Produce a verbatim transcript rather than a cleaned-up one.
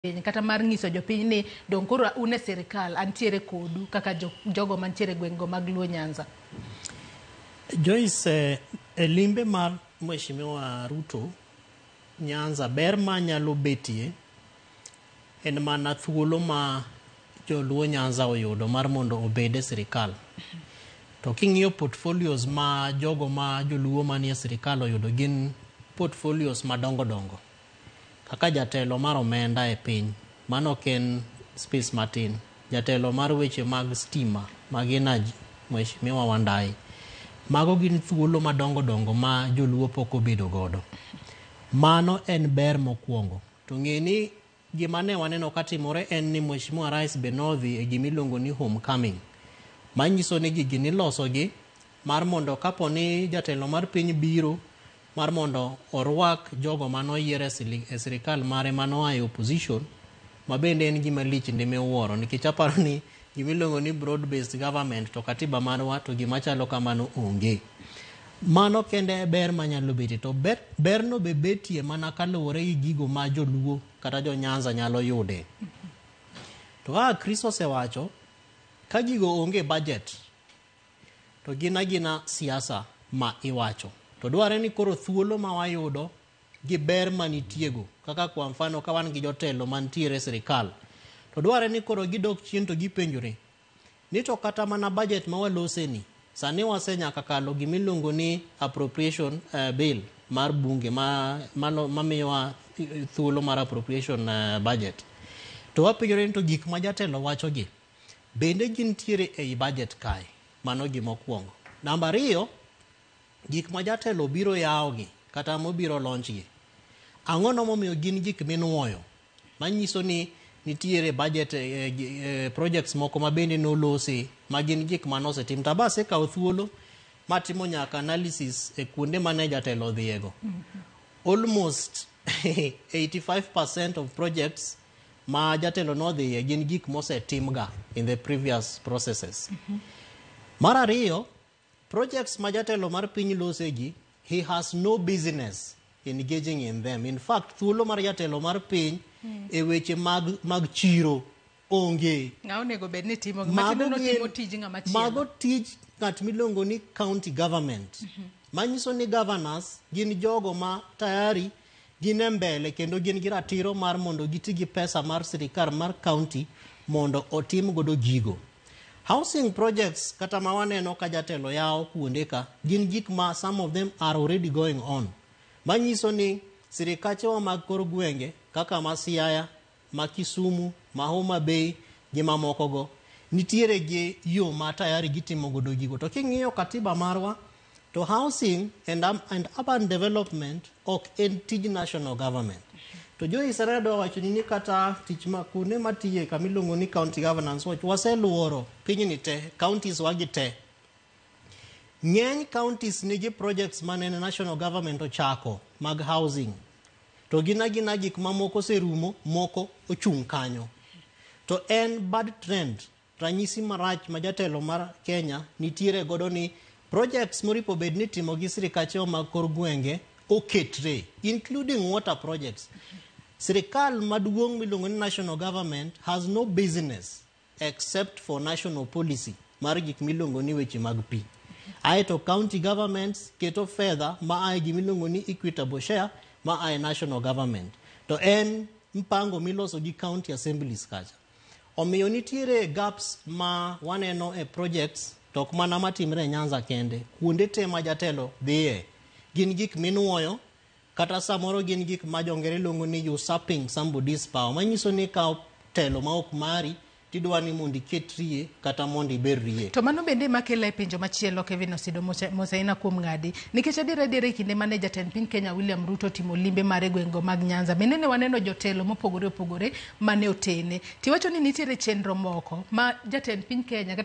kata mar nyiso jopiny ni dong koro une sirikal antiere kodu kaka jogo mantiere gwengo mag Luo Nyanza. Joyce, e limbe mar Mheshimiwa Ruto Nyanza, ber ma nyalo betie en mana thuolo ma jo Luo Nyanza oyudo mar mondo obede sirikal. To king'iyo portfolios ma jogo ma joluo manie sirikal oyudo gin portfolios madongo dongo. Kaka jatelo mar omenda e piny, mano ken space matin. Jatelo mar weche mag stima, mag energy, Mheshimiwa Wandai. Mago gin thuolo madongo dongo ma joluo pok obedo godo. Mano en ber mokwongo. To ng'eni gima ne waneno katimore en ni Mheshimiwa Rais Benodhi e gimiluongo ni homecoming. Manyiso ni gigi nilosogi mar mondo kapo ni jatelo mar piny biro mar mondo orwak jogo mano yiere e sirikal mare mano ae opposition, ma bende en gima lich ndi miwuoro nikech aparo ni gimiluongo ni broad based government to katiba marwa to gima chalo kamano onge. Mano kende ber manyalo beti, to ber, ber no be betie mana kaluwore gi gigo ma joluo kata jo Nyanza nyalo yude. To kaka Chris osewacho, ka gigo onge budget to gina gina siasa ma iwacho. To dware ni koro thuolo ma wayudo gi ber manitiego, kaka kwa mfano ka wan gi jotelo mantiere sirikal, to dware ni koro gidok chien to gipenjore ni to kata mana budget ma walose ni sani wasenyaka kalo gimiluongo ni appropriation uh, bill mar bunge ma mano mamiyowa thuolo mar appropriation uh, budget. To wapenjore ni to gik ma jatelo wacho gi bende gintiere ei budget kae. Mano gimokwongo. Namba ariyo, gik ma jatelo biro yawogi kata mobiro launchgi, ang'ono momiyo gin gik minuoyo manyiso ni nitiere budget eh, eh, projects moko ma bende nolosi ma gin gik manosetim. Tabase kawo thuolo matimo nyaka analysis e kuonde mane jatelo dhiego. Mm-hmm. Almost eighty-five percent of projects ma jatelo no dhiye gin gik mosetimga in the previous processes. Mm-hmm. Mar ariyo, projects ma jatelo mar piny losegi, he has no business engaging in them. In fact, thuolo mar jatelo mar piny mm. e weche mag, mag chiro onge. Ng'aonego bed ni timo mago no timo tij ng'ama chielo. Mago tij ng'at milongo ni county government. Mm-hmm. Manyiso ni governors gin jogo ma tayari gin mbele kendo gin gi ratiro mar mondo giti gi pesa mar sirikal mar county mondo otim godo gigo. Housing projects kata ma waneno ka jatelo yao kuonde ka gin gik ma some of them are already going on. Manyiso ni sirikache wa mag kor gwenge kaka ma Siaya, ma Kisumu, ma Homa Bay, gi mamoko go nitiere gi yo ma tayari gitimo godo gigo. To king'iyo katiba marwa, to housing and, um, and urban development ok en tij national government. To jo Israel wacho ni kata tich ma kune matiye kamilongo ni county governance watch waseluoro piny ni te counties wagi te. Ng'eny counties nigi projects manene national government ochako mag housing. To gina gina gik mamoko serumo, moko ochung' kanyo. To en bad trend, ranyisi marach ma jatelo mar Kenya nitiere godo ni projects moripo bed ni timo gi sirikache mag kor gwenge oketre, including water projects. Sirikal maduong' miluongo ni national government has no business except for national policy mar gik miluongo ni weche mag pi. Ae to county governments keto fedha ma ae gimiluongo ni equitable share ma ae national government. To en mpango miloso gi county assemblies kacha. Omiyo nitiere gaps ma waneno e projects tok mana matimre Nyanza kende. Kuonde te ma jatelo dhiye gin gik minuoyo kata samoro gin gik ma jongere luongo ni usurping somebody's power. Manyiso ni ka telo ma ok mari tidwa ni mondi ketrie kata mondi berrie. To mano bende makela e pinjo machielo Kevin Osido mosaina kuom ng'adi. Nikech adire dire kinde mane jatend piny Kenya William Ruto timo limbe mare gwengo mag Nyanza. Menene waneno jotelo mopogore opogore mane otene. Tiwacho ni nitiere chenro moko ma jatend piny Kenya